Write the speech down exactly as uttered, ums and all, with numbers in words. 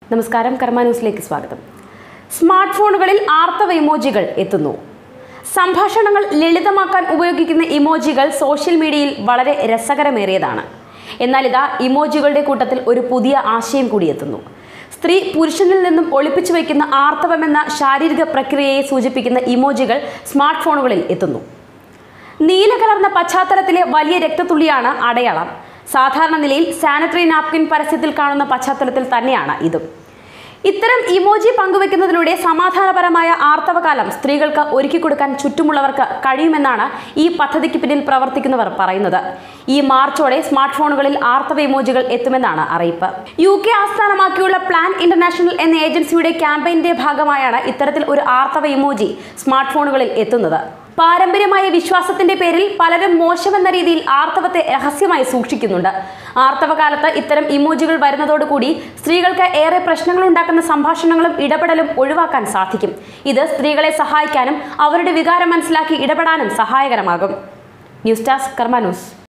നമസ്കാരം, കർമ്മ ന്യൂസിലേക്ക് സ്വാഗതം. സ്മാർട്ട് ഫോണുകളിൽ ആർത്തവ ഇമോജികൾ എത്തുന്നു. സംഭാഷണങ്ങൾ ലളിതമാക്കാൻ ഉപയോഗിക്കുന്ന ഇമോജികൾ സോഷ്യൽ മീഡിയയിൽ വളരെ രസകരമേറിയതാണ്. എന്നാൽ ഇതാ ഇമോജികളുടെ കൂട്ടത്തിൽ ഒരു പുതിയ ആശയം കൂടി എത്തുന്നു. സ്ത്രീ പുരുഷനിൽ നിന്നും ഒളിപ്പിച്ചു വയ്ക്കുന്ന ആർത്തവമെന്ന ശാരീരിക പ്രക്രിയയെ സൂചിപ്പിക്കുന്ന ഇമോജികൾ സ്മാർട്ട് ഫോണുകളിൽ എത്തുന്നു. നീല കലർന്ന പശ്ചാത്തലത്തിലെ വലിയ രക്തത്തുള്ളിയാണ് അടയാളം. സാധാരണ നിലയിൽ സാനിറ്ററി നാപ്കിൻ പരസ്യത്തിൽ കാണുന്ന പശ്ചാത്തലത്തിൽ തന്നെയാണ് ഇതും. ഇത്തരം ഇമോജി പങ്കുവെക്കുന്നതിലൂടെ സമാധാനപരമായ ആർത്തവകാലം സ്ത്രീകൾക്ക് ഒരുക്കി കൊടുക്കാൻ ചുറ്റുമുള്ളവർക്ക് കഴിയുമെന്നാണ് ഈ പദ്ധതിക്ക് പിന്നിൽ പ്രവർത്തിക്കുന്നവർ പറയുന്നത്. ഈ മാർച്ചോടെ സ്മാർട്ട് ഫോണുകളിൽ ആർത്തവ ഇമോജികൾ എത്തുമെന്നാണ് അറിയിപ്പ്. യു കെ ആസ്ഥാനമാക്കിയുള്ള പ്ലാൻ ഇന്റർനാഷണൽ എന്ന ഏജൻസിയുടെ ക്യാമ്പയിന്റെ ഭാഗമായാണ് ഇത്തരത്തിൽ ഒരു ആർത്തവ ഇമോജി സ്മാർട്ട് ഫോണുകളിൽ എത്തുന്നത്. പാരമ്പര്യമായ വിശ്വാസത്തിന്റെ പേരിൽ പലരും മോശമെന്ന രീതിയിൽ ആർത്തവത്തെ രഹസ്യമായി സൂക്ഷിക്കുന്നുണ്ട്. ആർത്തവകാലത്ത് ഇത്തരം ഇമോജികൾ വരുന്നതോടുകൂടി സ്ത്രീകൾക്ക് ഏറെ പ്രശ്നങ്ങൾ ഉണ്ടാക്കുന്ന സംഭാഷണങ്ങളും ഇടപെടലും ഒഴിവാക്കാൻ സാധിക്കും. ഇത് സ്ത്രീകളെ സഹായിക്കാനും അവരുടെ വികാരം മനസ്സിലാക്കി ഇടപെടാനും സഹായകരമാകും. News desk, Karma news.